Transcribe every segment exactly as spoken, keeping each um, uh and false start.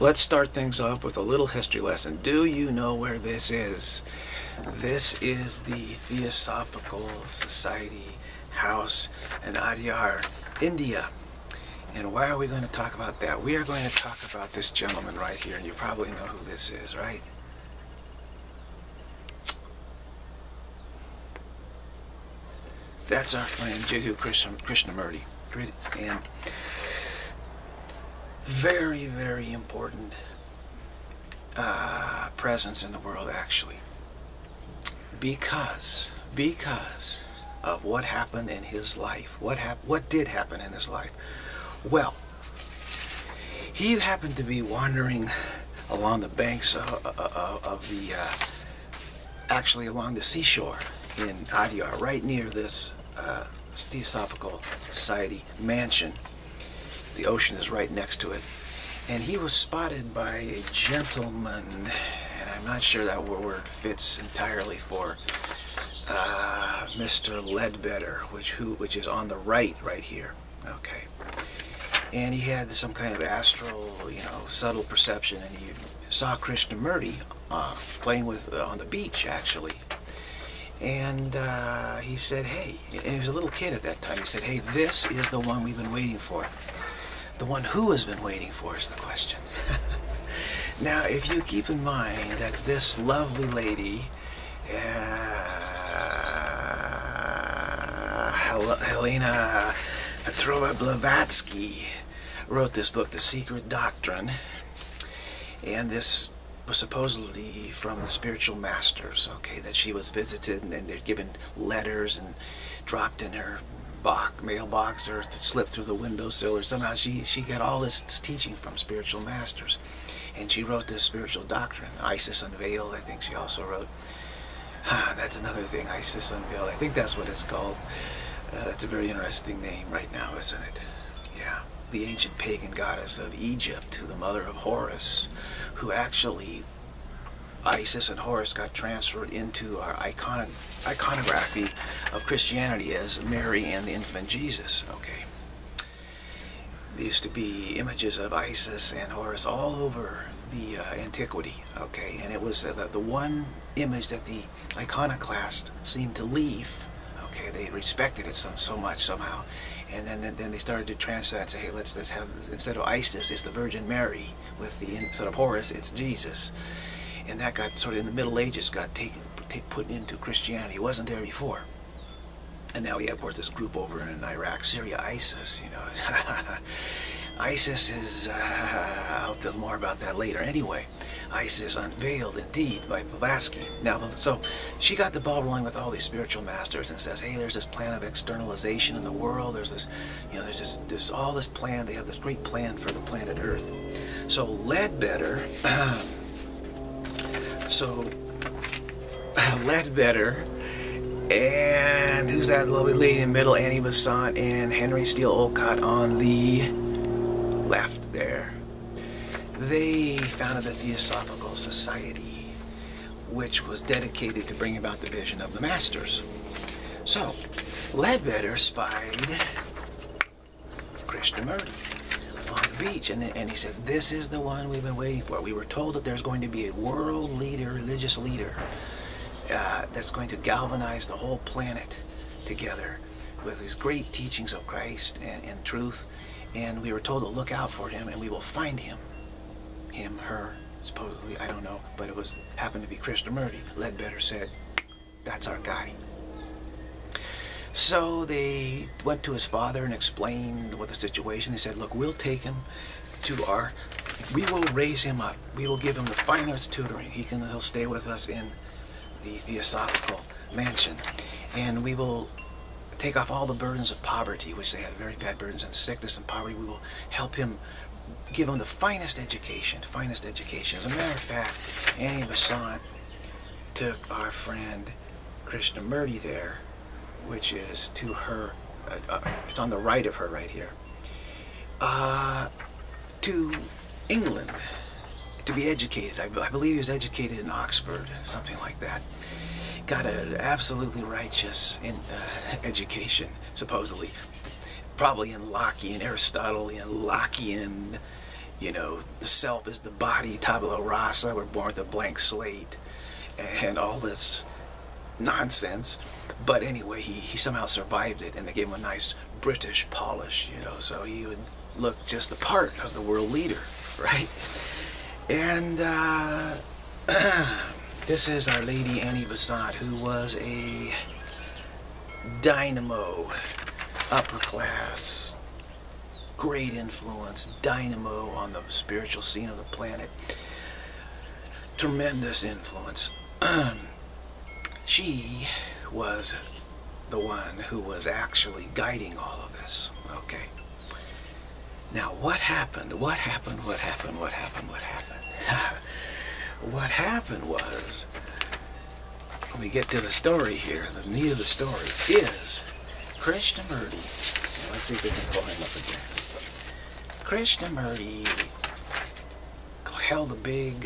Let's start things off with a little history lesson. Do you know where this is? This is the Theosophical Society House in Adyar, India. And why are we going to talk about that? We are going to talk about this gentleman right here, and you probably know who this is, right? That's our friend Jiddu Krishnamurti. And very, very important uh, presence in the world, actually. Because, because of what happened in his life. What, hap what did happen in his life? Well, he happened to be wandering along the banks of, of, of the, uh, actually along the seashore in Adyar, right near this uh, Theosophical Society mansion. The ocean is right next to it. And he was spotted by a gentleman, and I'm not sure that word fits entirely for uh, Mister Ledbetter, which, who, which is on the right, right here. Okay. And he had some kind of astral, you know, subtle perception, and he saw Krishnamurti uh, playing with uh, on the beach, actually. And uh, he said, hey, and he was a little kid at that time, he said, hey, this is the one we've been waiting for. The one who has been waiting for is the question. Now, if you keep in mind that this lovely lady, uh, Hel Helena Petrova Blavatsky, wrote this book, The Secret Doctrine, and this was supposedly from the spiritual masters, okay, that she was visited and, and they're given letters and dropped in her box, mailbox, or slipped through the windowsill, or somehow she, she got all this teaching from spiritual masters. And she wrote this spiritual doctrine, Isis Unveiled, I think she also wrote. Ah, that's another thing, Isis Unveiled. I think that's what it's called. Uh, that's a very interesting name right now, isn't it? Yeah. The ancient pagan goddess of Egypt, who the mother of Horus, who actually, Isis and Horus got transferred into our icon iconography of Christianity as Mary and the infant Jesus, okay? There used to be images of Isis and Horus all over the uh, antiquity, okay? And it was uh, the, the one image that the iconoclast seemed to leave, okay? They respected it so, so much somehow. And then, then, then they started to transfer that and say, hey, let's, let's have, instead of Isis, it's the Virgin Mary. With the, instead of Horus, it's Jesus. And that got sort of in the Middle Ages got taken, put into Christianity. It wasn't there before. And now we have, of course, this group over in Iraq, Syria, ISIS, you know. ISIS is, uh, I'll tell more about that later. Anyway, Isis Unveiled, indeed, by Blavatsky. Now, so she got the ball rolling with all these spiritual masters and says, hey, there's this plan of externalization in the world. There's this, you know, there's this, this all this plan. They have this great plan for the planet Earth. So Ledbetter, so Ledbetter, and who's that lovely lady in the middle, Annie Besant, and Henry Steele Olcott on the left there. They founded the Theosophical Society, which was dedicated to bring about the vision of the masters. So, Ledbetter spied Krishnamurti on the beach, and, and he said, this is the one we've been waiting for. We were told that there's going to be a world leader, religious leader, uh, that's going to galvanize the whole planet together with these great teachings of Christ and, and truth, and we were told to look out for him, and we will find him. Him, her, supposedly, I don't know, but it was happened to be Krishnamurti. Ledbetter said, that's our guy. So they went to his father and explained what the situation. They said, look, we'll take him to our, we will raise him up. We will give him the finest tutoring. He can, he'll stay with us in the Theosophical mansion. And we will take off all the burdens of poverty, which they had very bad burdens and sickness and poverty. We will help him, give him the finest education, finest education. As a matter of fact, Annie Besant took our friend Krishnamurti there, which is to her, uh, uh, it's on the right of her right here, uh, to England to be educated. I, I believe he was educated in Oxford, something like that. Got an absolutely righteous in, uh, education, supposedly. Probably in Lockean, Aristotelian, Lockean you know, the self is the body, tabula rasa, we're born with a blank slate, and all this nonsense. But anyway, he, he somehow survived it, and they gave him a nice British polish, you know, so he would look just the part of the world leader, right? And uh, this is Our Lady Annie Besant, who was a dynamo, upper class, great influence, dynamo on the spiritual scene of the planet. Tremendous influence. She was the one who was actually guiding all of this. Okay. Now, what happened? What happened? What happened? What happened? What happened? What happened was, when we get to the story here, the meat of the story is Krishnamurti. Let's see if we can pull him up again. Krishnamurti held a big,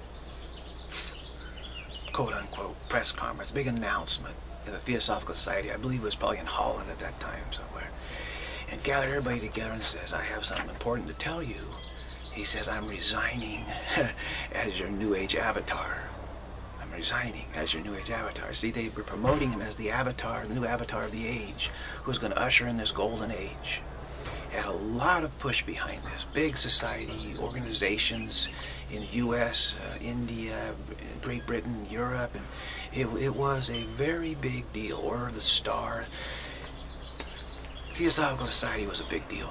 quote-unquote, press conference, big announcement in the Theosophical Society. I believe it was probably in Holland at that time somewhere. And gathered everybody together and says, I have something important to tell you. He says, I'm resigning as your New Age avatar. I'm resigning as your New Age avatar. See, they were promoting him as the avatar, the new avatar of the age, who's going to usher in this golden age. He had a lot of push behind this. Big society, organizations in the U S, uh, India, Great Britain, Europe, and it, it was a very big deal. Order of the Star. Theosophical Society was a big deal.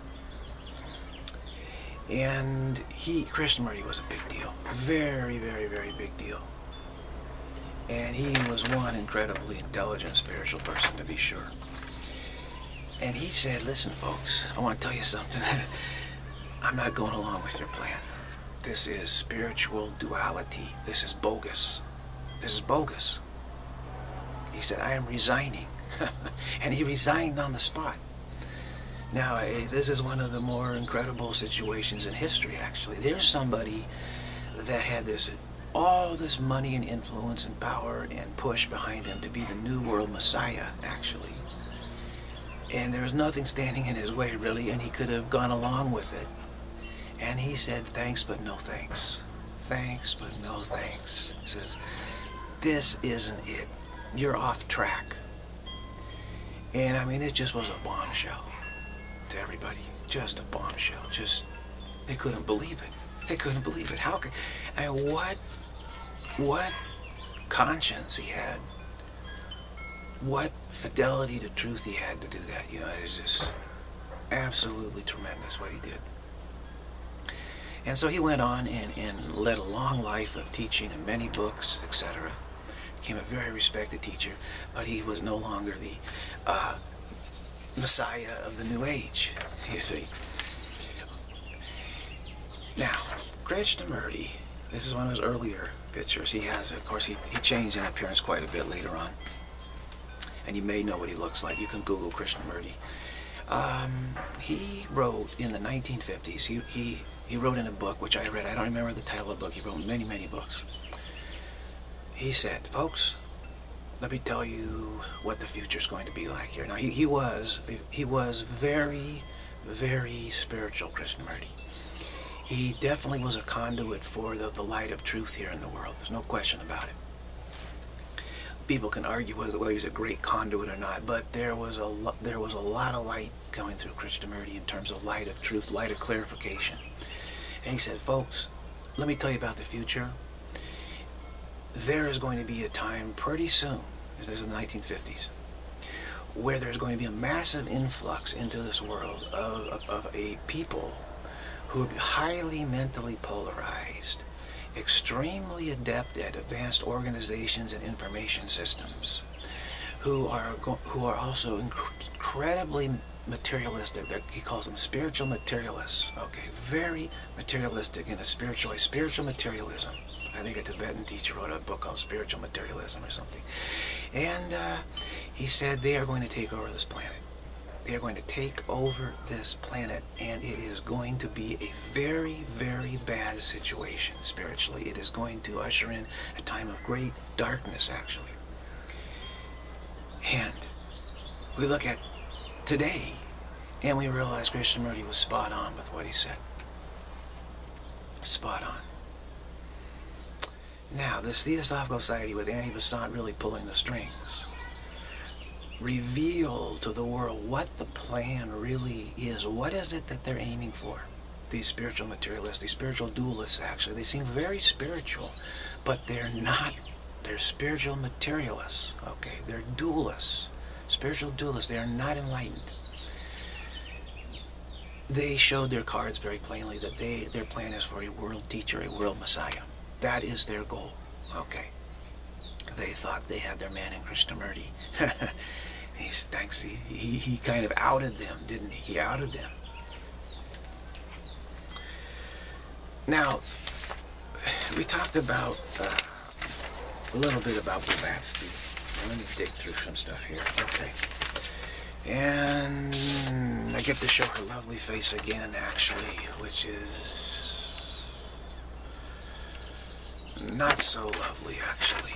And he, Krishnamurti, was a big deal. Very, very, very big deal. And he was one incredibly intelligent spiritual person, to be sure. And he said, listen, folks, I want to tell you something. I'm not going along with your plan. This is spiritual duality. This is bogus. This is bogus. He said, I am resigning. And he resigned on the spot. Now, this is one of the more incredible situations in history, actually. There's somebody that had this, all this money and influence and power and push behind him to be the New World Messiah, actually. And there was nothing standing in his way, really, and he could have gone along with it. And he said, thanks, but no thanks. Thanks, but no thanks. He says, this isn't it. You're off track. And, I mean, it just was a bombshell to everybody. Just a bombshell. Just, they couldn't believe it. They couldn't believe it. How could, I mean, what, what conscience he had. What fidelity to truth he had to do that. You know, it was just absolutely tremendous what he did. And so he went on and, and led a long life of teaching in many books, et cetera. Became a very respected teacher, but he was no longer the uh, Messiah of the New Age, you see. Now, Krishnamurti, this is one of his earlier pictures. He has, of course, he, he changed in appearance quite a bit later on. And you may know what he looks like. You can Google Krishnamurti. Um, he wrote in the nineteen fifties, he, he, he wrote in a book, which I read, I don't remember the title of the book, he wrote many, many books. He said, folks, let me tell you what the future is going to be like here. Now, he, he was, he was very, very spiritual, Krishnamurti. He definitely was a conduit for the, the light of truth here in the world. There's no question about it. People can argue whether, whether he's a great conduit or not, but there was a there was a lot of light coming through Krishnamurti in terms of light of truth, light of clarification. And he said, folks, let me tell you about the future. There is going to be a time pretty soon, this is in the nineteen fifties, where there's going to be a massive influx into this world of, of, of a people who are highly mentally polarized, extremely adept at advanced organizations and information systems, who are who are also inc incredibly materialistic. They're, he calls them spiritual materialists. Okay, very materialistic in a spiritual way. Spiritual materialism. I think a Tibetan teacher wrote a book called Spiritual Materialism or something. And uh, he said they are going to take over this planet. They are going to take over this planet, and it is going to be a very, very bad situation spiritually. It is going to usher in a time of great darkness, actually. And we look at today, and we realize Krishnamurti was spot on with what he said. Spot on. Now, this Theosophical Society with Annie Besant really pulling the strings reveal to the world what the plan really is. What is it that they're aiming for? These spiritual materialists, these spiritual dualists, actually. They seem very spiritual, but they're not. They're spiritual materialists, okay? They're dualists, spiritual dualists. They are not enlightened. They showed their cards very plainly that they their plan is for a world teacher, a world messiah. That is their goal, okay? They thought they had their man in Krishnamurti. He's, thanks, he, he, he kind of outed them, didn't he? He outed them. Now, we talked about uh, a little bit about Blavatsky. Let me dig through some stuff here. Okay. And I get to show her lovely face again, actually, which is not so lovely, actually.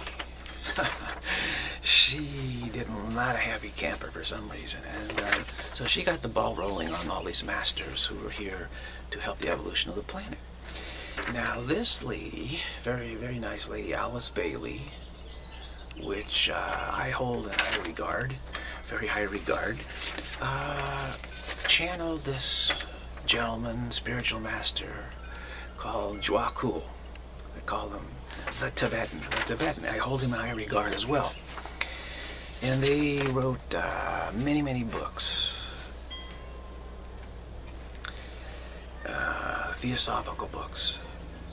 She did not a happy camper for some reason, and uh, so she got the ball rolling on all these masters who were here to help the evolution of the planet. Now this lady, very, very nice lady, Alice Bailey, which uh, I hold in high regard, very high regard, uh, channeled this gentleman, spiritual master, called Jwa-Kul. They call him the Tibetan. The Tibetan. I hold him in high regard as well. And they wrote uh, many, many books. Uh, theosophical books.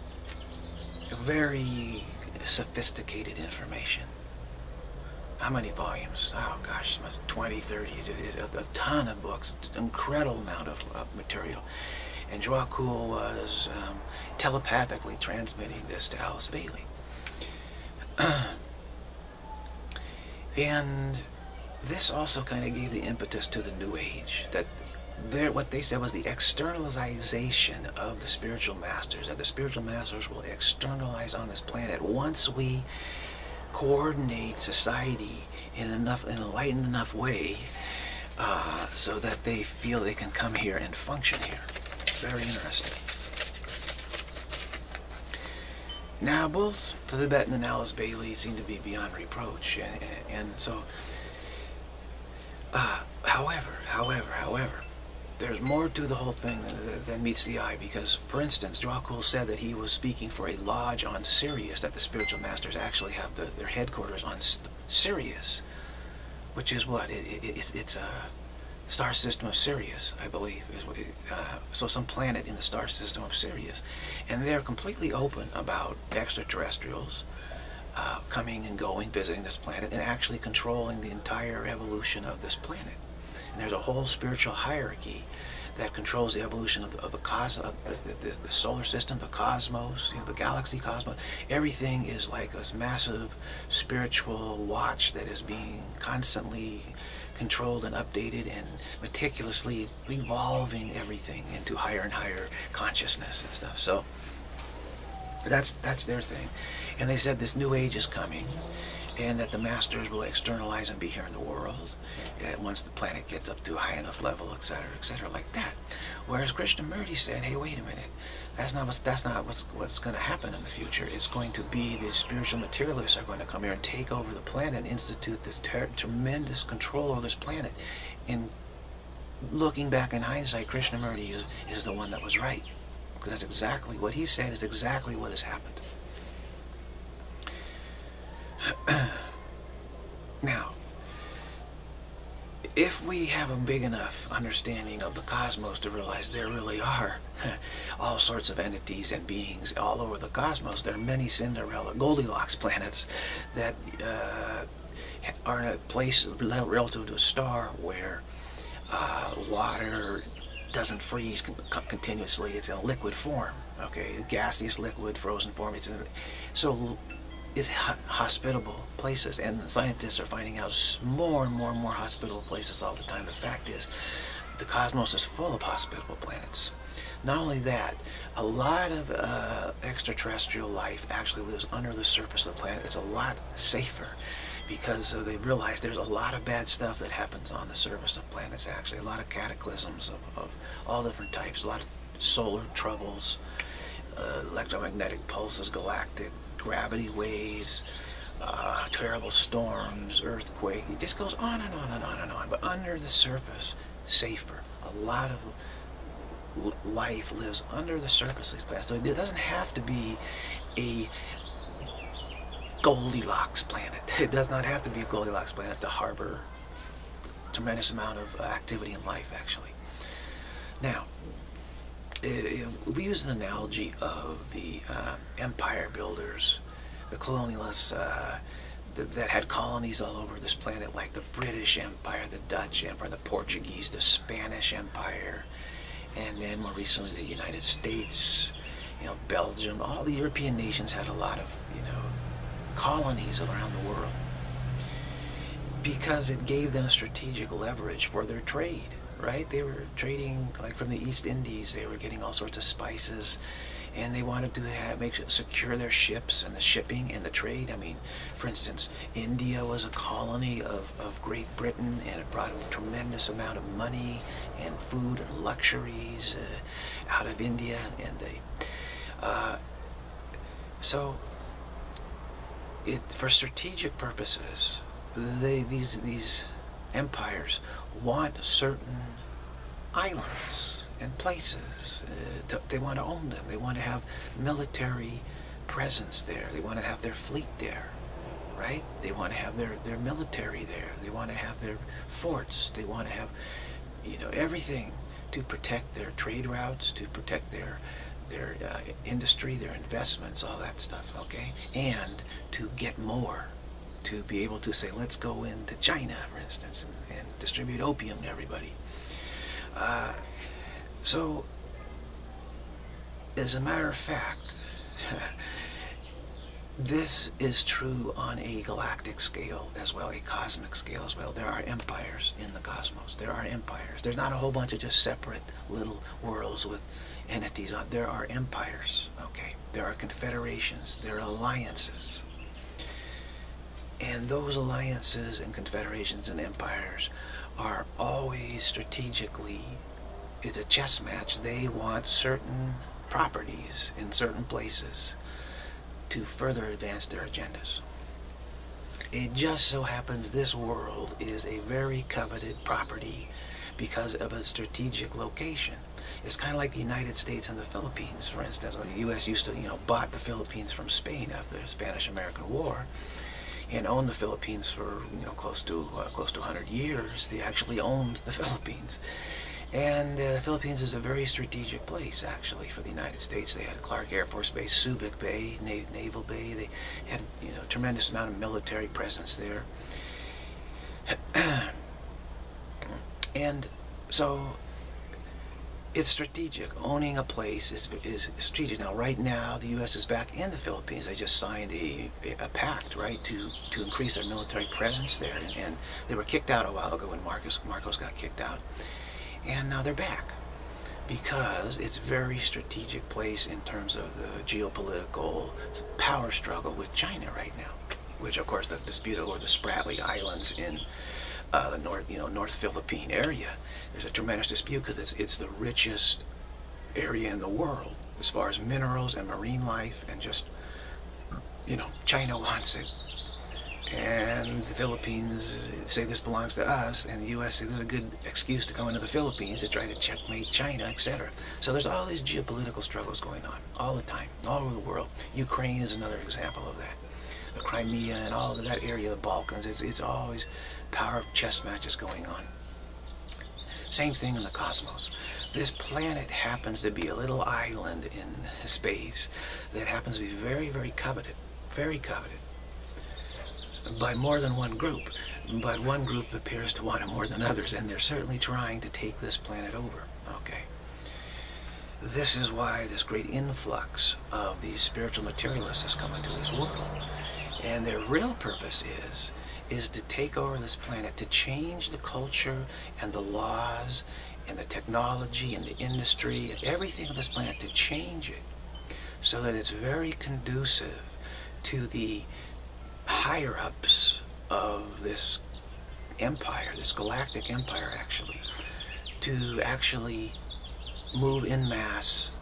Very sophisticated information. How many volumes? Oh gosh, twenty, thirty, a, a ton of books, an incredible amount of, of material. And Jwa-Kul was um, telepathically transmitting this to Alice Bailey. And this also kind of gave the impetus to the New Age, that there, what they said was the externalization of the spiritual masters, that the spiritual masters will externalize on this planet once we coordinate society in enough, an enlightened enough way uh, so that they feel they can come here and function here. Very interesting. Now, both the Tibetan and Alice Bailey seem to be beyond reproach, and, and, and so, uh, however, however, however, there's more to the whole thing than, than meets the eye, because, for instance, Jwa-Kul said that he was speaking for a lodge on Sirius, that the spiritual masters actually have the, their headquarters on Sirius, which is what? It, it, it, it's a star system of Sirius, I believe. Uh, so some planet in the star system of Sirius. And they're completely open about extraterrestrials uh, coming and going, visiting this planet, and actually controlling the entire evolution of this planet. And there's a whole spiritual hierarchy that controls the evolution of the, of the, cos of the, the, the solar system, the cosmos, you know, the galaxy cosmos. Everything is like this massive spiritual watch that is being constantly controlled and updated and meticulously evolving everything into higher and higher consciousness and stuff. So that's that's their thing. And they said this new age is coming, and that the masters will externalize and be here in the world uh, once the planet gets up to a high enough level, et cetera, et cetera, like that. Whereas Krishnamurti said, "Hey, wait a minute. That's not what's that's not what's what's going to happen in the future. It's going to be the spiritual materialists are going to come here and take over the planet and institute this ter tremendous control over this planet." And looking back in hindsight, Krishnamurti is is the one that was right, because that's exactly what he said. Is exactly what has happened. Now, if we have a big enough understanding of the cosmos to realize there really are all sorts of entities and beings all over the cosmos, there are many Cinderella, Goldilocks planets that uh, are in a place relative to a star where uh, water doesn't freeze con continuously. It's in a liquid form, okay, gaseous liquid, frozen form. It's in, so is hospitable places, and scientists are finding out more and more and more hospitable places all the time. The fact is, the cosmos is full of hospitable planets. Not only that, a lot of uh, extraterrestrial life actually lives under the surface of the planet. It's a lot safer because uh, they realize there's a lot of bad stuff that happens on the surface of planets, actually. A lot of cataclysms of, of all different types, a lot of solar troubles, uh, electromagnetic pulses, galactic gravity waves, uh, terrible storms, earthquake. It just goes on and on and on and on. But under the surface, safer. A lot of life lives under the surface of these planets. So it doesn't have to be a Goldilocks planet. It does not have to be a Goldilocks planet to harbor a tremendous amount of activity in life, actually. Now, we use an analogy of the uh, empire builders, the colonialists uh, that, that had colonies all over this planet, like the British Empire, the Dutch Empire, the Portuguese, the Spanish Empire, and then more recently the United States, you know, Belgium. All the European nations had a lot of, you know, colonies around the world because it gave them strategic leverage for their trade, right? They were trading, like from the East Indies, they were getting all sorts of spices, and they wanted to have, make sure, secure their ships and the shipping and the trade. I mean, for instance, India was a colony of, of Great Britain, and it brought them a tremendous amount of money and food and luxuries uh, out of India. And they, uh, so it, for strategic purposes, they, these, these empires want certain islands and places. Uh, to, they want to own them. They want to have military presence there. They want to have their fleet there, right? They want to have their, their military there. They want to have their forts. They want to have, you know, everything to protect their trade routes, to protect their their uh, industry, their investments, all that stuff, okay? And to get more, to be able to say, let's go into China, for instance, and, and distribute opium to everybody. Uh, so, as a matter of fact, this is true on a galactic scale as well, a cosmic scale as well. There are empires in the cosmos. There are empires. There's not a whole bunch of just separate little worlds with entities on. There are empires, okay? There are confederations. There are alliances. And those alliances and confederations and empires are always strategically, it's a chess match. They want certain properties in certain places to further advance their agendas. It just so happens this world is a very coveted property because of a strategic location. It's kind of like the United States and the Philippines, for instance. The U S used to, you know, bought the Philippines from Spain after the Spanish-American War, and owned the Philippines for, you know, close to uh, close to one hundred years. They actually owned the Philippines. And uh, the Philippines is a very strategic place, actually, for the United States. They had Clark Air Force Base, Subic Bay, Na Naval Bay. They had, you know, a tremendous amount of military presence there. And so it's strategic. Owning a place is, is strategic. Now, right now, the U S is back in the Philippines. They just signed a, a pact, right, to, to increase their military presence there. And, and they were kicked out a while ago when Marcos, Marcos got kicked out. And now they're back because it's a very strategic place in terms of the geopolitical power struggle with China right now, which, of course, the dispute over the Spratly Islands in uh, the North, you know, North Philippine area. There's a tremendous dispute because it's, it's the richest area in the world as far as minerals and marine life, and just, you know, China wants it. And the Philippines say this belongs to us, and the U S say this is a good excuse to come into the Philippines to try to checkmate China, et cetera. So there's all these geopolitical struggles going on all the time, all over the world. Ukraine is another example of that. The Crimea and all of that area of the Balkans, it's, it's always power chess matches going on. Same thing in the cosmos. This planet happens to be a little island in space that happens to be very, very coveted, very coveted by more than one group. But one group appears to want it more than others, and they're certainly trying to take this planet over, okay? This is why this great influx of these spiritual materialists has come into this world. And their real purpose is, is to take over this planet, to change the culture and the laws and the technology and the industry and everything on this planet, to change it so that it's very conducive to the higher-ups of this empire, this galactic empire, actually, to actually move in mass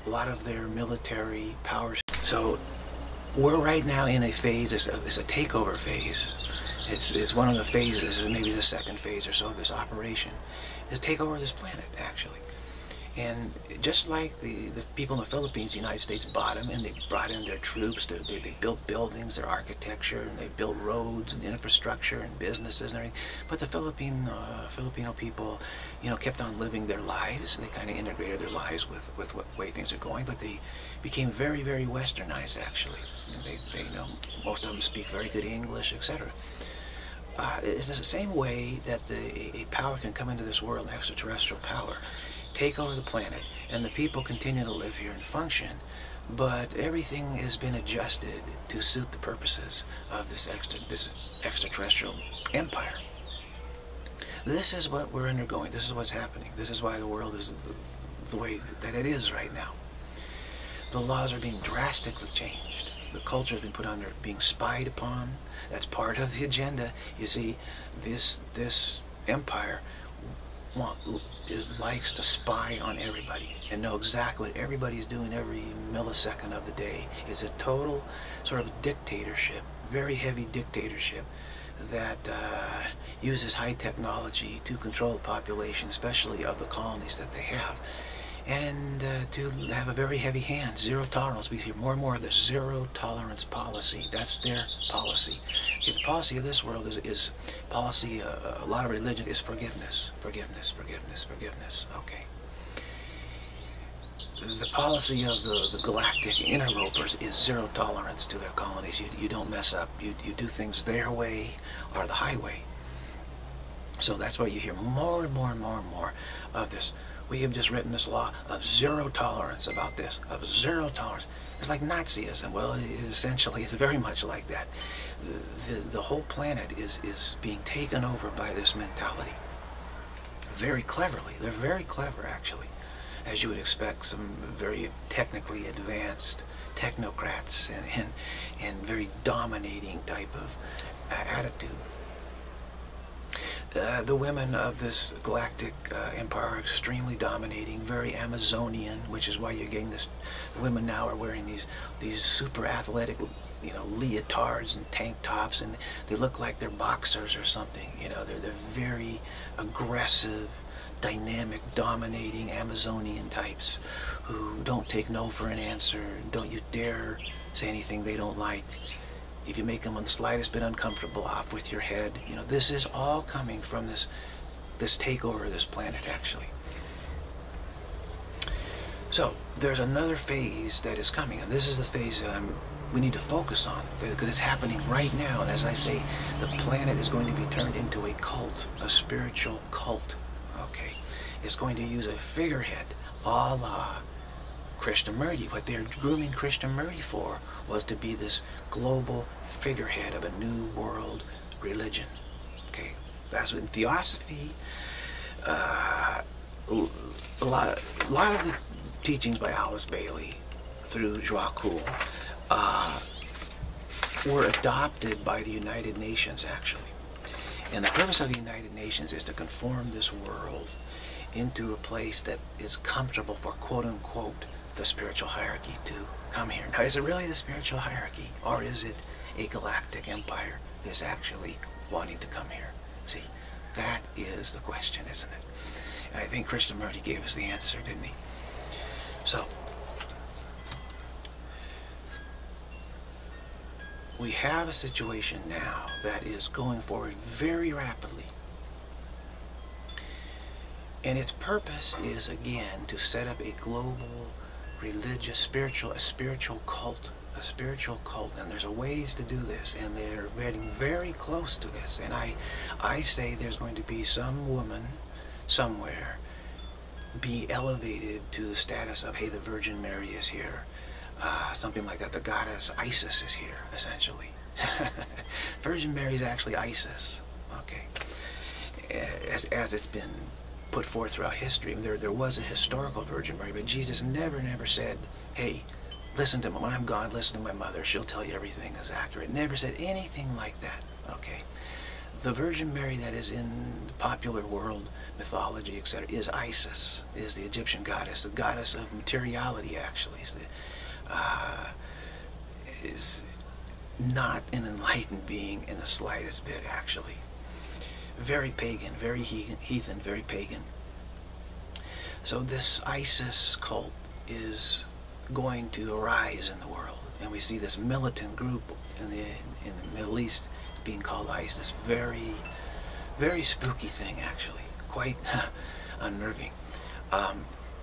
a lot of their military powers. So we're right now in a phase, it's a, it's a takeover phase. It's, it's one of the phases, maybe the second phase or so of this operation, is take over this planet, actually. And just like the, the people in the Philippines, the United States bought them, and they brought in their troops, to, they, they built buildings, their architecture, and they built roads and infrastructure and businesses and everything. But the Philippine, uh, Filipino people, you know, kept on living their lives. They kind of integrated their lives with, with what way things are going, but they became very, very westernized, actually. And they, they, you know, most of them speak very good English, et cetera. Uh, it's the same way that the, a power can come into this world, an extraterrestrial power, take over the planet, and the people continue to live here and function, but everything has been adjusted to suit the purposes of this extra this extraterrestrial empire. This is what we're undergoing. This is what's happening. This is why the world is the, the way that it is right now. The laws are being drastically changed. The culture has been put under being spied upon. That's part of the agenda. You see, this this empire want, is, likes to spy on everybody and know exactly what everybody's doing every millisecond of the day. It's a total sort of dictatorship, very heavy dictatorship that uh, uses high technology to control the population, especially of the colonies that they have, and uh, to have a very heavy hand, zero tolerance. We hear more and more of this zero tolerance policy. That's their policy. Okay, the policy of this world is, is policy, uh, a lot of religion is forgiveness, forgiveness, forgiveness, forgiveness. Okay. The policy of the, the galactic interlopers is zero tolerance to their colonies. You, you don't mess up. You, you do things their way or the highway. So that's why you hear more and more and more and more of this. We have just written this law of zero tolerance about this, of zero tolerance. It's like Nazism. Well, it essentially, it's very much like that. The, the whole planet is, is being taken over by this mentality. Very cleverly. They're very clever, actually. As you would expect, some very technically advanced technocrats and, and, and very dominating type of uh, attitude. Uh, the women of this galactic uh, empire are extremely dominating, very Amazonian, which is why you're getting this. The women now are wearing these these super athletic, you know, leotards and tank tops, and they look like they're boxers or something. You know, they're they're very aggressive, dynamic, dominating Amazonian types who don't take no for an answer. Don't you dare say anything they don't like. If you make them on the slightest bit uncomfortable, off with your head. You know, this is all coming from this this takeover of this planet, actually. So there's another phase that is coming, and this is the phase that I'm we need to focus on, because it's happening right now. And as I say, the planet is going to be turned into a cult, a spiritual cult. Okay, it's going to use a figurehead, a la Krishnamurti. What they're grooming Krishnamurti for was to be this global figurehead of a new world religion. Okay, that's what in Theosophy, uh, a lot, a lot of the teachings by Alice Bailey through Joachim uh, were adopted by the United Nations, actually. And the purpose of the United Nations is to conform this world into a place that is comfortable for, quote-unquote, the spiritual hierarchy to come here. Now, is it really the spiritual hierarchy, or is it a galactic empire that's actually wanting to come here? See, that is the question, isn't it? And I think Krishnamurti gave us the answer, didn't he? So, we have a situation now that is going forward very rapidly. And its purpose is, again, to set up a global religious, spiritual, a spiritual cult, a spiritual cult, and there's a ways to do this, and they're getting very close to this. And I, I say there's going to be some woman somewhere be elevated to the status of, hey, the Virgin Mary is here, uh, something like that. The goddess Isis is here, essentially. Virgin Mary is actually Isis. Okay, as as it's been put forth throughout history. There, there was a historical Virgin Mary, but Jesus never, never said, hey, listen to me, when I'm gone, listen to my mother, she'll tell you everything is accurate. Never said anything like that, okay? The Virgin Mary that is in the popular world mythology, et cetera, is Isis, is the Egyptian goddess, the goddess of materiality, actually. Is, the, uh, is not an enlightened being in the slightest bit, actually. Very pagan, very heathen, very pagan. So this Isis cult is going to arise in the world, and we see this militant group in the in the Middle East being called ISIS. Very, very spooky thing, actually. Quite unnerving. Um,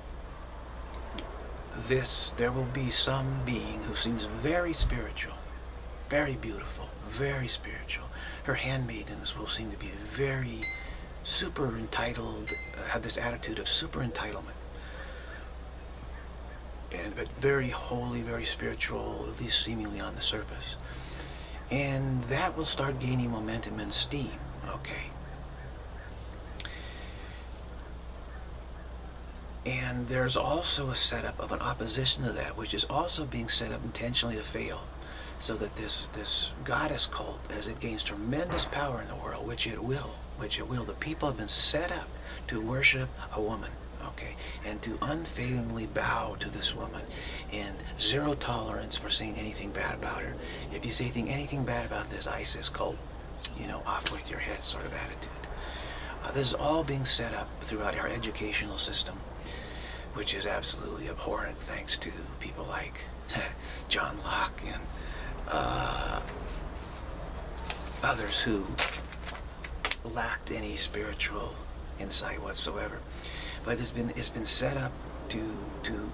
this there will be some being who seems very spiritual, very beautiful, very spiritual. Her handmaidens will seem to be very super entitled, uh, have this attitude of super entitlement. And, but very holy, very spiritual, at least seemingly on the surface. And that will start gaining momentum and steam, okay? And there's also a setup of an opposition to that, which is also being set up intentionally to fail. So that this, this goddess cult, as it gains tremendous power in the world, which it will, which it will, the people have been set up to worship a woman. Okay, and to unfailingly bow to this woman in zero tolerance for saying anything bad about her. If you say anything bad about this ISIS cult, you know, off with your head sort of attitude. Uh, this is all being set up throughout our educational system, which is absolutely abhorrent thanks to people like John Locke and uh, others who lacked any spiritual insight whatsoever. But it's been it's been set up to to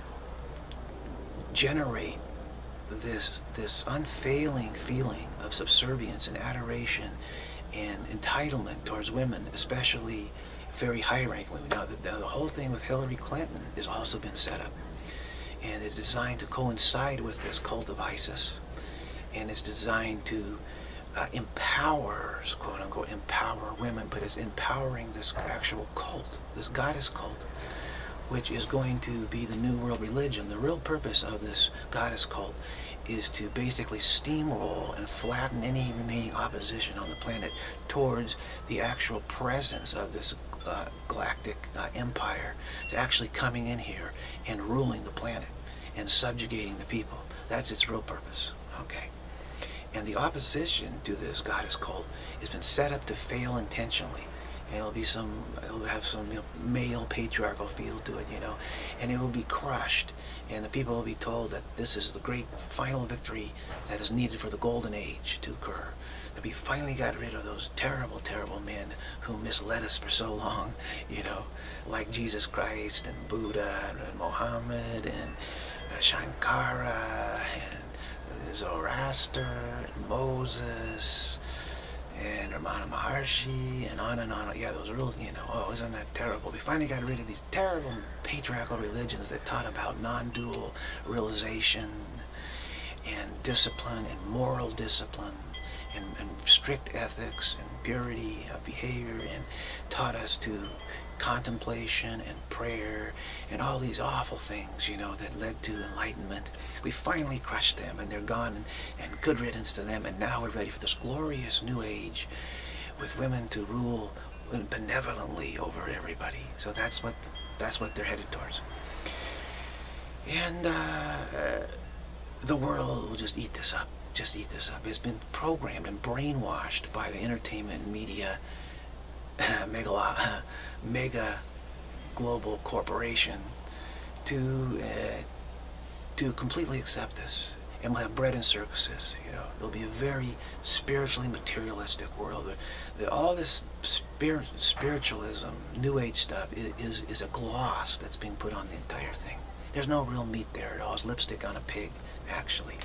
generate this this unfailing feeling of subservience and adoration and entitlement towards women, especially very high-ranking women. Now, the, the whole thing with Hillary Clinton has also been set up, and it's designed to coincide with this cult of ISIS, and it's designed to Uh, empowers, quote unquote, empower women, but it's empowering this actual cult, this goddess cult, which is going to be the new world religion. The real purpose of this goddess cult is to basically steamroll and flatten any remaining opposition on the planet towards the actual presence of this uh, galactic uh, empire, to actually coming in here and ruling the planet and subjugating the people. That's its real purpose. Okay. And the opposition to this goddess cult has been set up to fail intentionally. And it'll be some, it'll have some, you know, male patriarchal feel to it, you know, and it will be crushed. And the people will be told that this is the great final victory that is needed for the golden age to occur. That we finally got rid of those terrible, terrible men who misled us for so long, you know, like Jesus Christ and Buddha and, and Mohammed and uh, Shankara and Zoroaster and Moses and Ramana Maharshi and on and on. Yeah, those real, you know, oh, isn't that terrible? We finally got rid of these terrible patriarchal religions that taught about non-dual realization and discipline and moral discipline and, and strict ethics and purity of behavior, and taught us to contemplation and prayer and all these awful things, you know, that led to enlightenment. We finally crushed them, and they're gone, and, and good riddance to them, and now we're ready for this glorious new age with women to rule benevolently over everybody. So that's what that's what they're headed towards. And uh, the world will just eat this up, just eat this up. It's been programmed and brainwashed by the entertainment media mega, mega global corporation to uh, to completely accept this, and we'll have bread and circuses. You know, it'll be a very spiritually materialistic world. The, the, all this spirit, spiritualism, New Age stuff is, is is a gloss that's being put on the entire thing. There's no real meat there at all. It's lipstick on a pig, actually.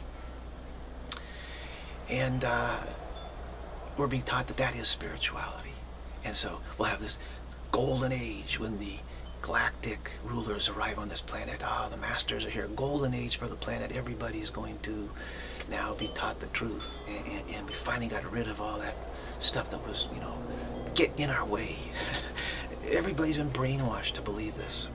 And uh, we're being taught that that is spirituality. And so we'll have this golden age when the galactic rulers arrive on this planet. Ah, the masters are here. Golden age for the planet. Everybody's going to now be taught the truth. And, and, and we finally got rid of all that stuff that was, you know, get in our way. Everybody's been brainwashed to believe this.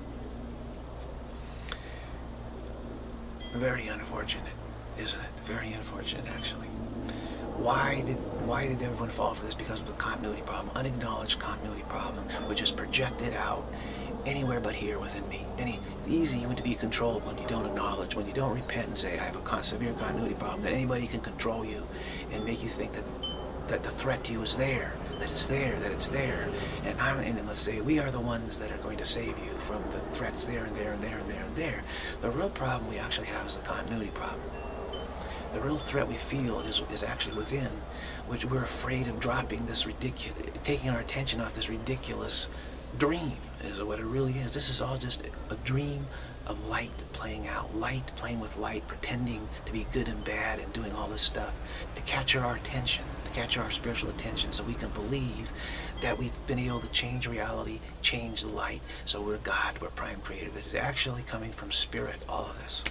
Very unfortunate, isn't it? Very unfortunate, actually. Why did why did everyone fall for this? Because of the continuity problem, unacknowledged continuity problem, which is projected out anywhere but here within me. Any easy to be controlled when you don't acknowledge, when you don't repent and say, I have a con severe continuity problem, that anybody can control you and make you think that that the threat to you is there, that it's there, that it's there. And I'm and then let's say we are the ones that are going to save you from the threats there and there and there and there and there. The real problem we actually have is the continuity problem. The real threat we feel is, is actually within, which we're afraid of dropping this ridiculous, taking our attention off this ridiculous dream is what it really is. This is all just a dream of light playing out, light playing with light, pretending to be good and bad and doing all this stuff to capture our attention, to capture our spiritual attention so we can believe that we've been able to change reality, change the light, so we're God, we're prime creator. This is actually coming from spirit, all of this.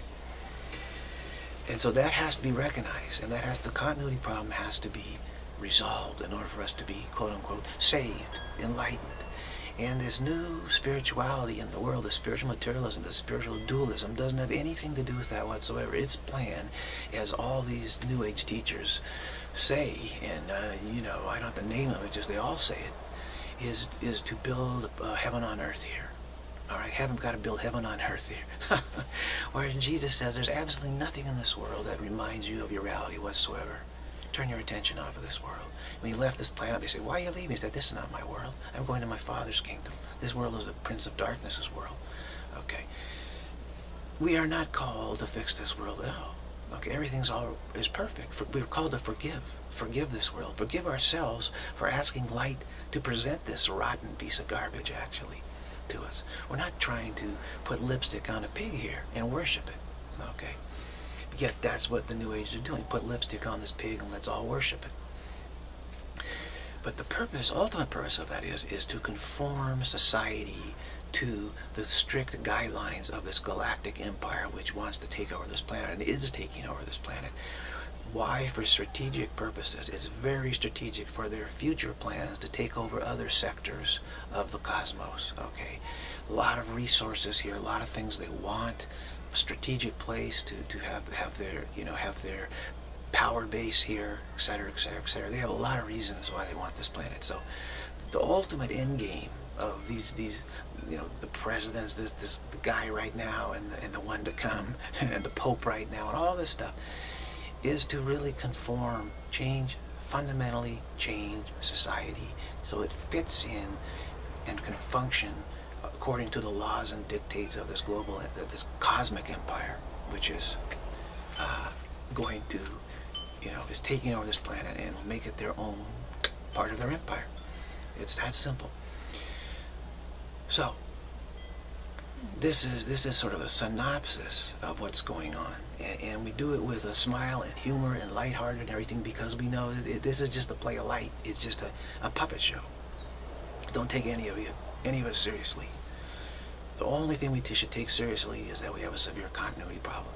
And so that has to be recognized, and that has the continuity problem has to be resolved in order for us to be, quote unquote, saved, enlightened. And this new spirituality in the world, the spiritual materialism, the spiritual dualism, doesn't have anything to do with that whatsoever. Its plan, as all these New Age teachers say, and uh, you know, I don't have to name them, it's just they all say it, is is to build uh, heaven on earth here. All right, haven't got to build heaven on earth here. Whereas Jesus says there's absolutely nothing in this world that reminds you of your reality whatsoever. Turn your attention off of this world. When he left this planet, they say, why are you leaving? He said, this is not my world. I'm going to my Father's kingdom. This world is the Prince of Darkness's world. Okay. We are not called to fix this world at all. Okay, everything's all is perfect. For, we're called to forgive. Forgive this world. Forgive ourselves for asking light to present this rotten piece of garbage, actually, to us. We're not trying to put lipstick on a pig here and worship it. Okay. Yet that's what the New Age are doing. Put lipstick on this pig and let's all worship it. But the purpose, ultimate purpose of that is, is to conform society to the strict guidelines of this galactic empire which wants to take over this planet and is taking over this planet. Why? For strategic purposes. It's very strategic for their future plans to take over other sectors of the cosmos. Okay, a lot of resources here, a lot of things they want. A strategic place to to have have their you know have their power base here, et cetera, et cetera, et cetera. They have a lot of reasons why they want this planet. So, the ultimate end game of these these you know the presidents, this this the guy right now and the, and the one to come, and the Pope right now, and all this stuff, is to really conform, change, fundamentally change society so it fits in and can function according to the laws and dictates of this global, this cosmic empire, which is uh, going to, you know, is taking over this planet and make it their own part of their empire. It's that simple. So, this is this is sort of a synopsis of what's going on, and, and we do it with a smile and humor and lighthearted and everything because we know that it, this is just a play of light. It's just a, a puppet show. Don't take any of you, any of us seriously. The only thing we should take seriously is that we have a severe continuity problem.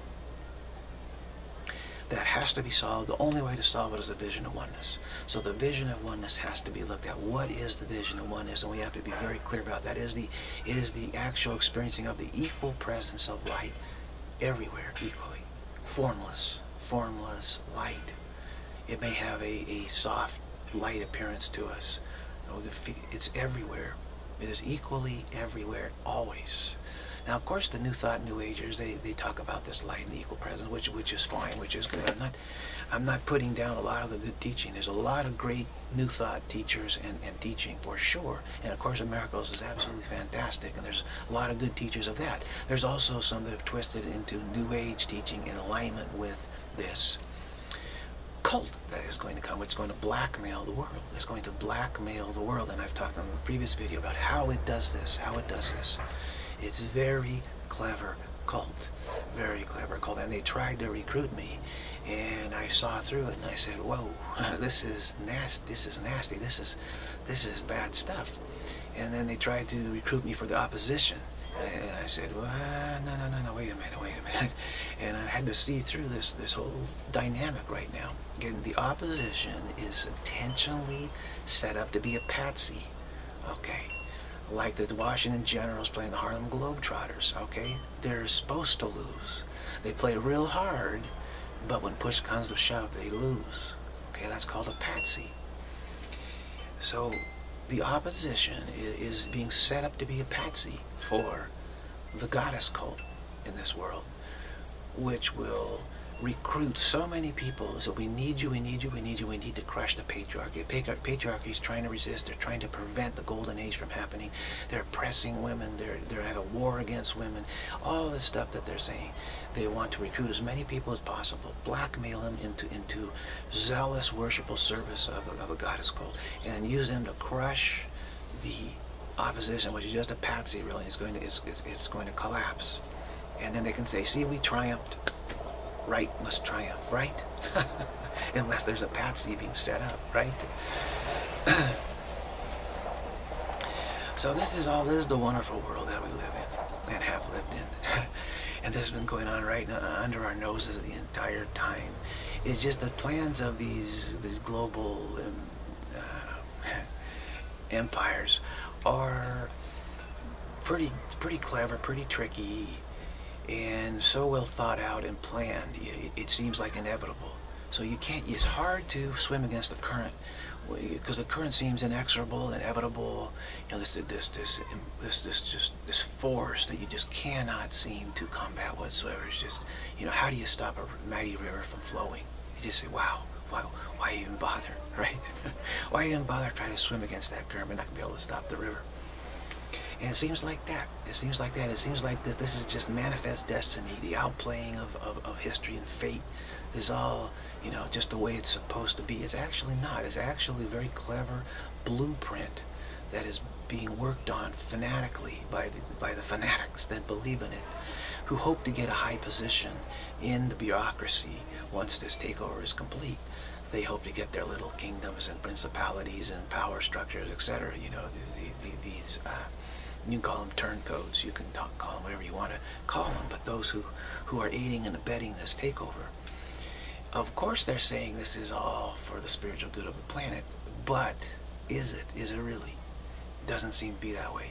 That has to be solved. The only way to solve it is the vision of oneness. So the vision of oneness has to be looked at. What is the vision of oneness? And we have to be very clear about that. It is the, it is the actual experiencing of the equal presence of light everywhere, equally. Formless, formless light. It may have a, a soft light appearance to us. It's everywhere. It is equally everywhere, always. Now, of course, the New Thought, New Agers, they, they talk about this light and the equal presence, which which is fine, which is good. I'm not I'm not putting down a lot of the good teaching. There's a lot of great New Thought teachers and, and teaching, for sure. And, of course, A Miracles is absolutely fantastic, and there's a lot of good teachers of that. There's also some that have twisted into New Age teaching in alignment with this cult that is going to come. It's going to blackmail the world. It's going to blackmail the world. And I've talked in the previous video about how it does this, how it does this. It's very clever cult, very clever cult. And they tried to recruit me, and I saw through it, and I said, whoa, this is nasty, this is nasty, this is, this is bad stuff. And then they tried to recruit me for the opposition. And I said, well, no, no, no, no, wait a minute, wait a minute. And I had to see through this, this whole dynamic right now. Again, the opposition is intentionally set up to be a patsy, okay? Like the Washington Generals playing the Harlem Globetrotters, okay? They're supposed to lose. They play real hard, but when push comes to shove, they lose, Okay, that's called a patsy. So the opposition is, is being set up to be a patsy for the goddess cult in this world, which will recruit so many people. So we need you, we need you, we need you, we need to crush the patriarchy. Patriarchy is trying to resist. They're trying to prevent the golden age from happening. They're oppressing women. They're, they're at a war against women. All this stuff that they're saying. They want to recruit as many people as possible, blackmail them into, into zealous, worshipful service of, of a goddess cult, and use them to crush the opposition, which is just a patsy, really. It's going to, it's, it's, it's going to collapse. And then they can say, see, we triumphed. Right must triumph, right? Unless there's a patsy being set up, right? So this is all, this is the wonderful world that we live in and have lived in. And this has been going on right under our noses the entire time. It's just the plans of these, these global um, uh, empires are pretty, pretty clever, pretty tricky, and so well thought out and planned, it, it seems like inevitable. So you can't, it's hard to swim against the current, because the current seems inexorable, inevitable. You know, this, this, this, this, this, just this force that you just cannot seem to combat whatsoever. It's just, you know, how do you stop a mighty river from flowing? You just say, wow, why, why even bother, right? Why even bother trying to swim against that current? We're not gonna be able to stop the river. And it seems like that. It seems like that. It seems like this, this is just manifest destiny, the outplaying of, of, of history and fate. This is all, you know, just the way it's supposed to be. It's actually not. It's actually a very clever blueprint that is being worked on fanatically by the, by the fanatics that believe in it, who hope to get a high position in the bureaucracy once this takeover is complete. They hope to get their little kingdoms and principalities and power structures, et cetera. You know, the, the, the, these... Uh, You can call them turncoats, you can talk, call them whatever you want to call them, but those who, who are aiding and abetting this takeover, of course they're saying this is all for the spiritual good of the planet, but is it? Is it really? Doesn't seem to be that way.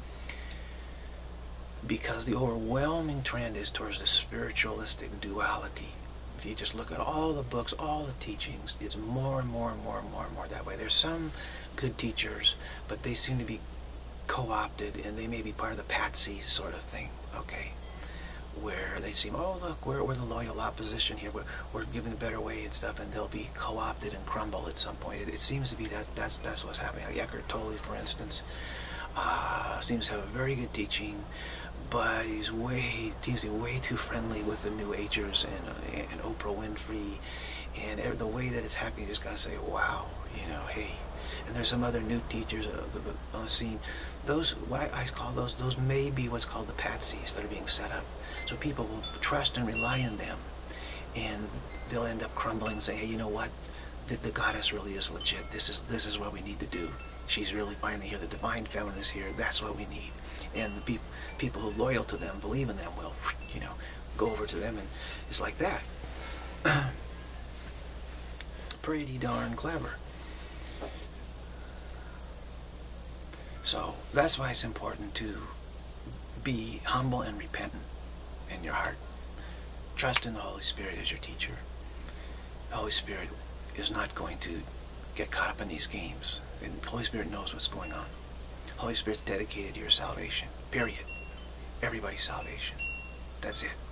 Because the overwhelming trend is towards the spiritualistic duality. If you just look at all the books, all the teachings, it's more and more and more and more and more that way. There's some good teachers, but they seem to be co-opted, and they may be part of the patsy sort of thing, okay, where they seem, oh look, we're, we're the loyal opposition here, we're, we're giving a better way and stuff, and they'll be co-opted and crumble at some point. It, it seems to be that that's that's what's happening. Like Eckhart Tolle, for instance, uh, seems to have a very good teaching, but he's way he seems to be way too friendly with the New Agers and, uh, and Oprah Winfrey, and the way that it's happening, you just gotta say, wow, you know, hey. And there's some other new teachers uh, on the scene. Those, what I call those, those may be what's called the patsies that are being set up. So people will trust and rely on them, and they'll end up crumbling and saying, hey, you know what? The, the goddess really is legit. This is this is what we need to do. She's really finally here. The divine feminine is here. That's what we need. And the pe people who are loyal to them, believe in them, will, you know, go over to them, and it's like that. Pretty darn clever. So that's why it's important to be humble and repentant in your heart. Trust in the Holy Spirit as your teacher. The Holy Spirit is not going to get caught up in these games. And the Holy Spirit knows what's going on. The Holy Spirit's dedicated to your salvation. Period. Everybody's salvation. That's it.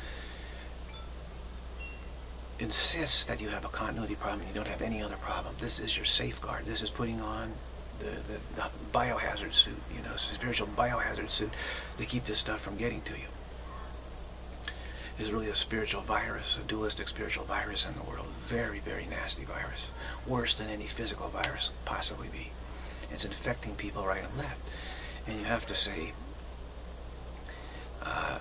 Insist that you have a continuity problem and you don't have any other problem. This is your safeguard. This is putting on The, the, the biohazard suit, you know, spiritual biohazard suit to keep this stuff from getting to you. It's really a spiritual virus, a dualistic spiritual virus in the world. Very, very nasty virus. Worse than any physical virus could possibly be. It's infecting people right and left. And you have to say, uh,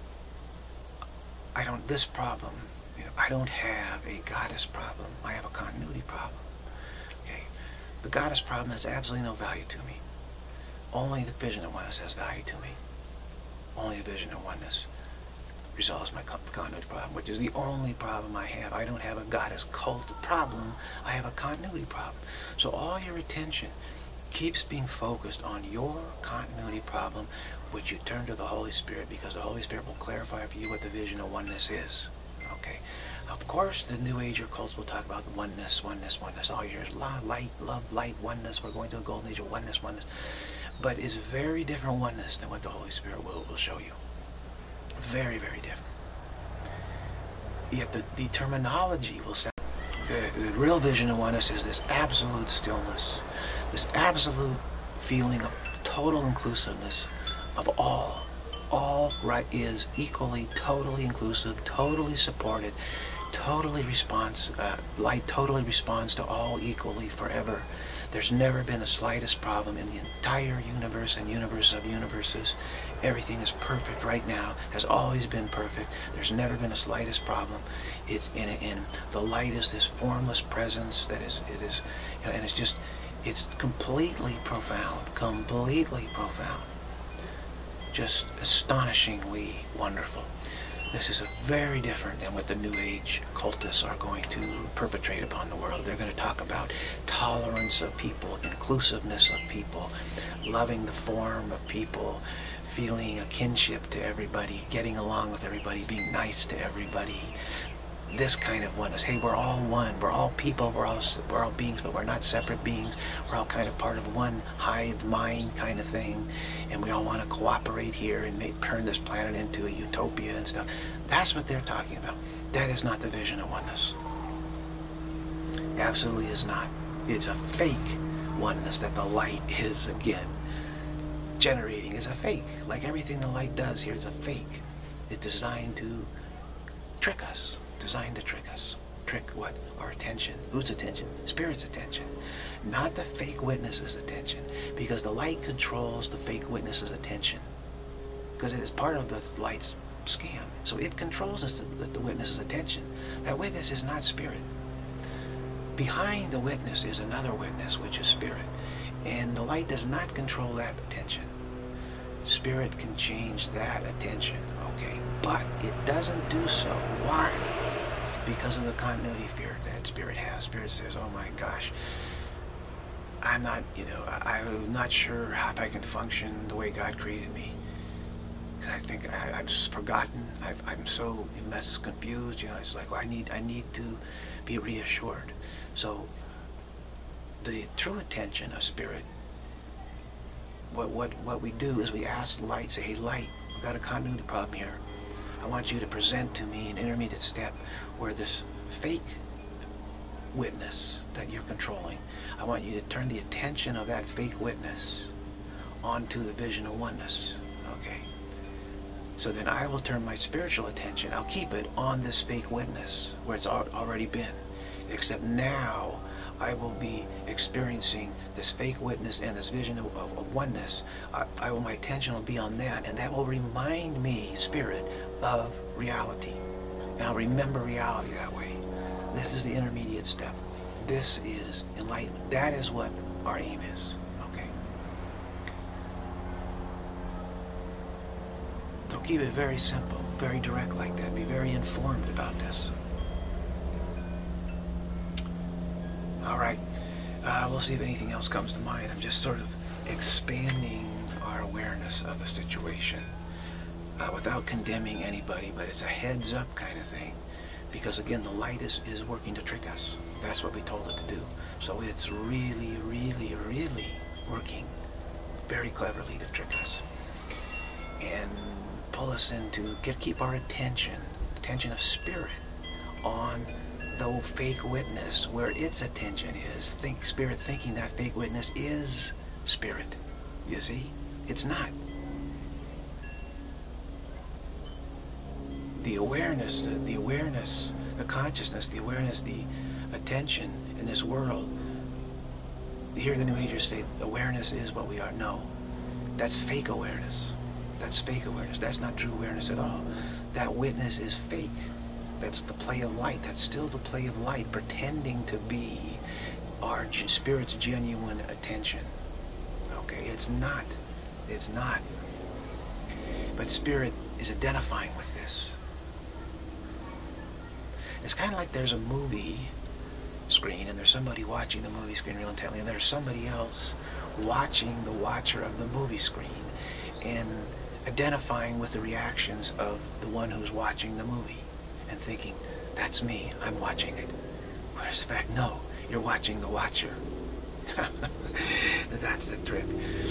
I don't, this problem, you know, I don't have a goddess problem. I have a continuity problem. Okay. The goddess problem has absolutely no value to me. Only the Vision-Of-Oneness has value to me. Only the Vision-Of-Oneness resolves my continuity problem, which is the only problem I have. I don't have a goddess cult problem. I have a continuity problem. So all your attention keeps being focused on your continuity problem, which you turn to the Holy Spirit, because the Holy Spirit will clarify for you what the Vision-Of-Oneness is. Okay? Of course, the New Age cults will talk about oneness, oneness, oneness. All years, light, love, light, oneness. We're going to a golden age of oneness, oneness. But it's very different oneness than what the Holy Spirit will, will show you. Very, very different. Yet the, the terminology will sound. The, the real vision of oneness is this absolute stillness, this absolute feeling of total inclusiveness of all. All right is equally, totally inclusive, totally supported, totally responds, uh, light totally responds to all equally forever. There's never been the slightest problem in the entire universe and universe of universes. Everything is perfect right now, has always been perfect. There's never been the slightest problem. It's in, in the light is this formless presence that is, it is, you know, and it's just, it's completely profound, completely profound. Just astonishingly wonderful. This is a very different than what the New Age cultists are going to perpetrate upon the world. They're going to talk about tolerance of people, inclusiveness of people, loving the form of people, feeling a kinship to everybody, getting along with everybody, being nice to everybody. This kind of oneness. Hey, we're all one. We're all people. We're all we're all beings, but we're not separate beings. We're all kind of part of one hive mind kind of thing, and we all want to cooperate here and make, turn this planet into a utopia and stuff. That's what they're talking about. That is not the vision of oneness. Absolutely is not. It's a fake oneness that the light is again generating. Is a fake. Like everything the light does here is a fake. It's designed to trick us. Designed to trick us. Trick what? Our attention. Whose attention? Spirit's attention. Not the fake witness's attention. Because the light controls the fake witness's attention. Because it is part of the light's scam. So it controls the, the witness's attention. That witness is not spirit. Behind the witness is another witness, which is spirit. And the light does not control that attention. Spirit can change that attention, okay? But it doesn't do so. Why? Because of the continuity fear that Spirit has. Spirit says, oh my gosh, I'm not, you know, I, I'm not sure how if I can function the way God created me. Because I think I, I've forgotten, I've, I'm so mess confused, you know, it's like, well, I need, I need to be reassured. So, the true attention of Spirit, what, what, what we do is we ask light, say, hey light, we've got a continuity problem here. I want you to present to me an intermediate step where this fake witness that you're controlling, I want you to turn the attention of that fake witness onto the vision of oneness. Okay? So then I will turn my spiritual attention, I'll keep it on this fake witness where it's already been. Except now I will be experiencing this fake witness and this vision of, of, of oneness. I, I will, my attention will be on that, and that will remind me, Spirit, of reality. And I'll remember reality that way. This is the intermediate step. This is enlightenment. That is what our aim is. Okay? So keep it very simple, very direct like that. Be very informed about this. All right, uh, we'll see if anything else comes to mind. I'm just sort of expanding our awareness of the situation uh, without condemning anybody, but it's a heads up kind of thing. Because again, the light is, is working to trick us. That's what we told it to do. So it's really, really, really working very cleverly to trick us. And pull us into, get, keep our attention, attention of Spirit on the fake witness, where its attention is. Think Spirit thinking that fake witness is Spirit. You see? It's not. The awareness, the, the awareness, the consciousness, the awareness, the attention in this world. Here the New Agers say awareness is what we are. No. That's fake awareness. That's fake awareness. That's not true awareness at all. That witness is fake. That's the play of light. That's still the play of light, pretending to be our Spirit's genuine attention. Okay, it's not. It's not. But Spirit is identifying with this. It's kind of like there's a movie screen, and there's somebody watching the movie screen real intently, and there's somebody else watching the watcher of the movie screen and identifying with the reactions of the one who's watching the movie. And thinking, That's me. I'm watching it. Whereas in fact, no, you're watching the watcher. That's the trick.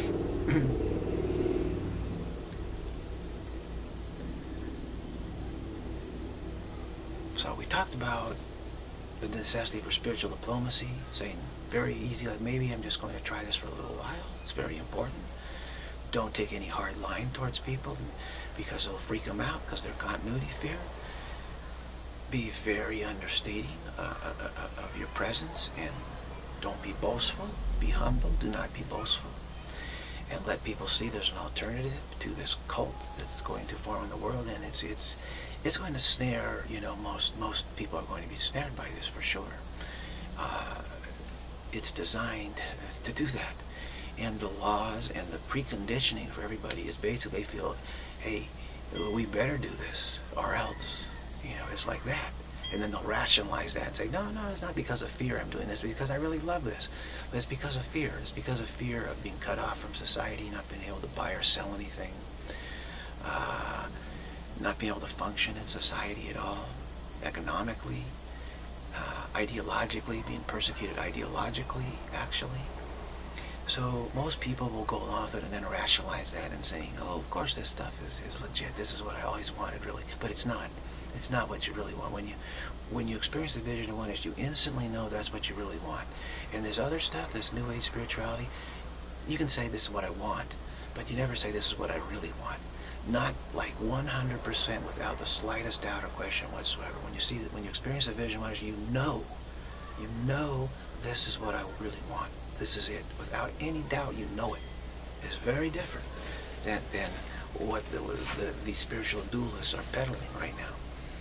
So we talked about the necessity for spiritual diplomacy, saying very easy, like maybe I'm just going to try this for a little while. It's very important. Don't take any hard line towards people because it'll freak them out because they're continuity fear. Be very understating uh, uh, of your presence, and don't be boastful. Be humble. Do not be boastful. And let people see there's an alternative to this cult that's going to form in the world, and it's it's it's going to snare. You know, most most people are going to be snared by this for sure. Uh, it's designed to do that, and the laws and the preconditioning for everybody is basically feel, hey, we better do this or else. You know, it's like that. And then they'll rationalize that and say, no, no, it's not because of fear I'm doing this, it's because I really love this. But it's because of fear. It's because of fear of being cut off from society, not being able to buy or sell anything, uh, not being able to function in society at all, economically, uh, ideologically, being persecuted ideologically, actually. So most people will go along with it and then rationalize that and saying, oh, of course this stuff is, is legit. This is what I always wanted, really. But it's not. It's not what you really want. When you when you experience the Vision of Oneness, you instantly know that's what you really want. And there's other stuff, there's New Age spirituality. You can say this is what I want, but you never say this is what I really want. Not like one hundred percent without the slightest doubt or question whatsoever. When you see that, when you experience the Vision of Oneness, you know, you know this is what I really want. This is it. Without any doubt, you know it. It's very different than, than what the, the, the spiritual dualists are peddling right now.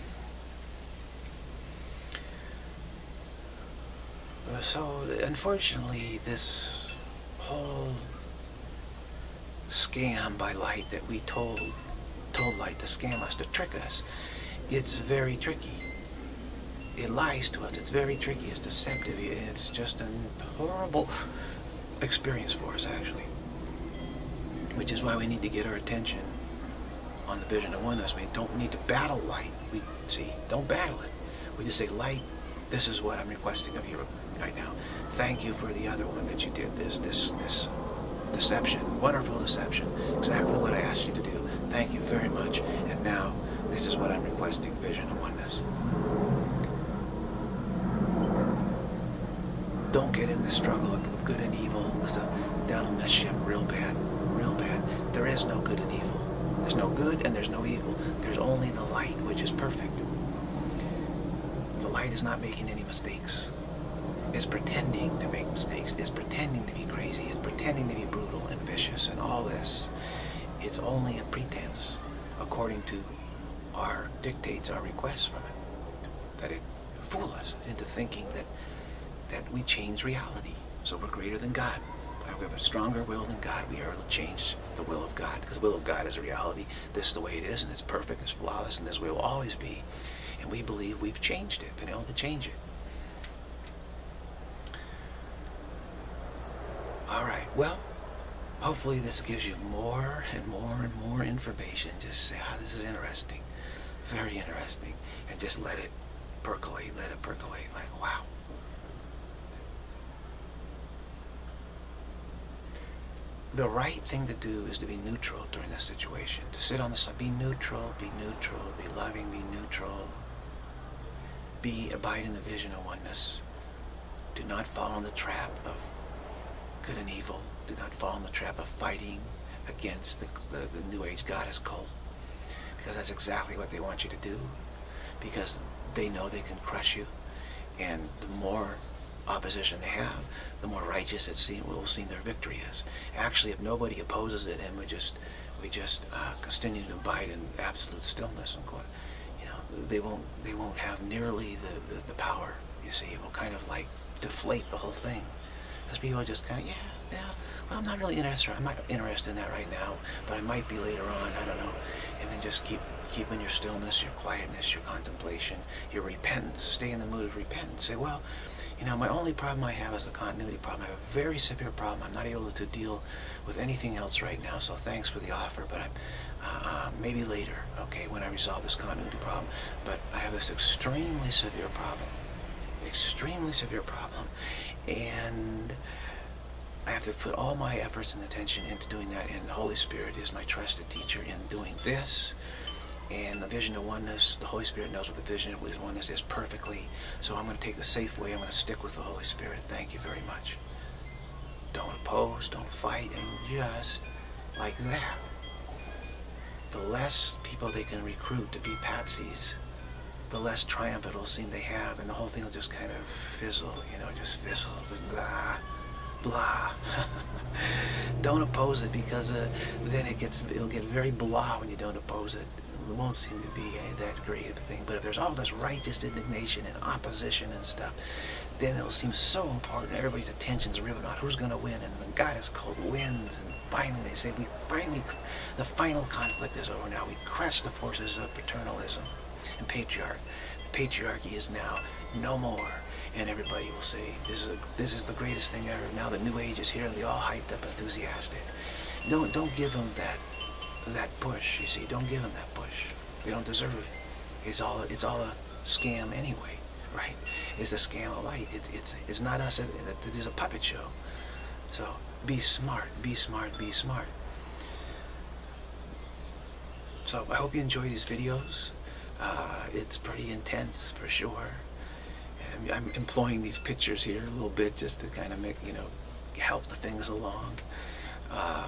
So, unfortunately, this whole scam by light that we told told light to scam us, to trick us, it's very tricky. It lies to us. It's very tricky. It's deceptive. It's just a horrible experience for us, actually. Which is why we need to get our attention on the Vision of Oneness. We don't need to battle light. We see, don't battle it. We just say, light, this is what I'm requesting of you right now. Thank you for the other one that you did. This, this, this deception, wonderful deception. Exactly what I asked you to do. Thank you very much. And now, this is what I'm requesting, Vision of Oneness. Don't get in the struggle of good and evil. That'll mess you up real bad, real bad. There is no good and evil. There's no good and there's no evil. There's only the light, which is perfect. The light is not making any mistakes. It's pretending to make mistakes. It's pretending to be crazy. It's pretending to be brutal and vicious and all this. It's only a pretense, according to our dictates, our requests from it. That it fool us into thinking that that we change reality. So we're greater than God. We have a stronger will than God. We are able to change the will of God, because the will of God is a reality. This is the way it is, and it's perfect, it's flawless, and this way will always be. And we believe we've changed it, been able to change it. All right, well, hopefully this gives you more and more and more information. Just say, ah, this is interesting, very interesting, and just let it percolate, let it percolate, like, wow. The right thing to do is to be neutral during this situation. To sit on the side, be neutral, be neutral, be loving, be neutral. Be, abide in the Vision of Oneness. Do not fall in the trap of good and evil. Do not fall in the trap of fighting against the, the, the New Age goddess cult. Because that's exactly what they want you to do. Because they know they can crush you. And the more opposition they have, the more righteous it seem, will seem their victory is. Actually, if nobody opposes it and we just we just uh, continue to abide in absolute stillness and quiet, you know, they won't they won't have nearly the, the, the power. You see, it will kind of like deflate the whole thing. Because people just kind of, yeah, yeah, well, I'm not really interested. I'm not interested in that right now, but I might be later on, I don't know. And then just keep keeping your stillness, your quietness, your contemplation, your repentance. Stay in the mood of repentance. Say, well, you know, my only problem I have is the continuity problem. I have a very severe problem. I'm not able to deal with anything else right now, so thanks for the offer, but I'm, Uh, maybe later, okay, when I resolve this continuity problem. But I have this extremely severe problem. Extremely severe problem. And I have to put all my efforts and attention into doing that, and the Holy Spirit is my trusted teacher in doing this. And the Vision of Oneness, the Holy Spirit knows what the Vision of Oneness is perfectly. So I'm going to take the safe way. I'm going to stick with the Holy Spirit. Thank you very much. Don't oppose, don't fight, and just like that. The less people they can recruit to be patsies, the less triumph it'll seem they have, and the whole thing will just kind of fizzle, you know, just fizzle, blah, blah. Don't oppose it, because uh, then it gets, it'll get very blah when you don't oppose it. It won't seem to be uh, that great of a thing. But if there's all this righteous indignation and opposition and stuff, then it'll seem so important. Everybody's attention's riveted on who's going to win, and the goddess called wins, and finally they say, we finally, the final conflict is over now. We crushed the forces of paternalism and patriarch. The patriarchy is now no more, and everybody will say, this is a, this is the greatest thing ever. Now the new age is here, and they all hyped up, enthusiastic. Don't don't give them that that push. You see, don't give them that push. They don't deserve it. It's all it's all a scam anyway, right? It's a scam of light. It, it's it's not us. It, it is a puppet show. So be smart. Be smart. Be smart. So I hope you enjoy these videos. Uh, it's pretty intense for sure. And I'm employing these pictures here a little bit just to kind of make, you know, help the things along. Uh,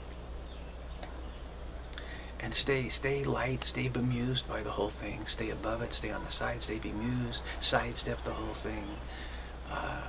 and stay, stay light, stay bemused by the whole thing. Stay above it, stay on the side, stay bemused, sidestep the whole thing. Uh,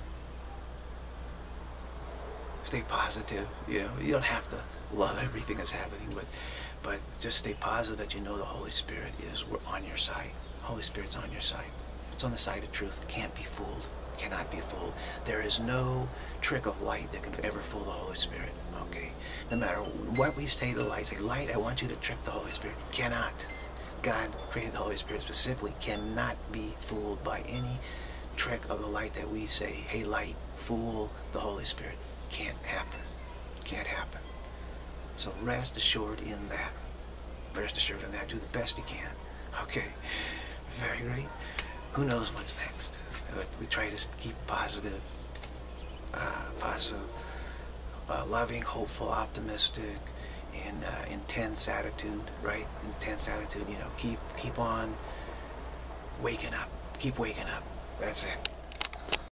stay positive. You know, you don't have to love everything that's happening, but but just stay positive that you know the Holy Spirit is on your side. Holy Spirit's on your side. It's on the side of truth. Can't be fooled. Cannot be fooled. There is no trick of light that can ever fool the Holy Spirit. Okay? No matter what we say to light, say, light, I want you to trick the Holy Spirit. Cannot. God created the Holy Spirit specifically, cannot be fooled by any trick of the light that we say, hey light, fool the Holy Spirit. Can't happen. Can't happen. So rest assured in that. Rest assured in that. Do the best you can. Okay. Very great. Who knows what's next? But we try to keep positive, uh, positive, uh, loving, hopeful, optimistic, and uh, intense attitude, right? Intense attitude, you know, keep, keep on waking up. Keep waking up. That's it.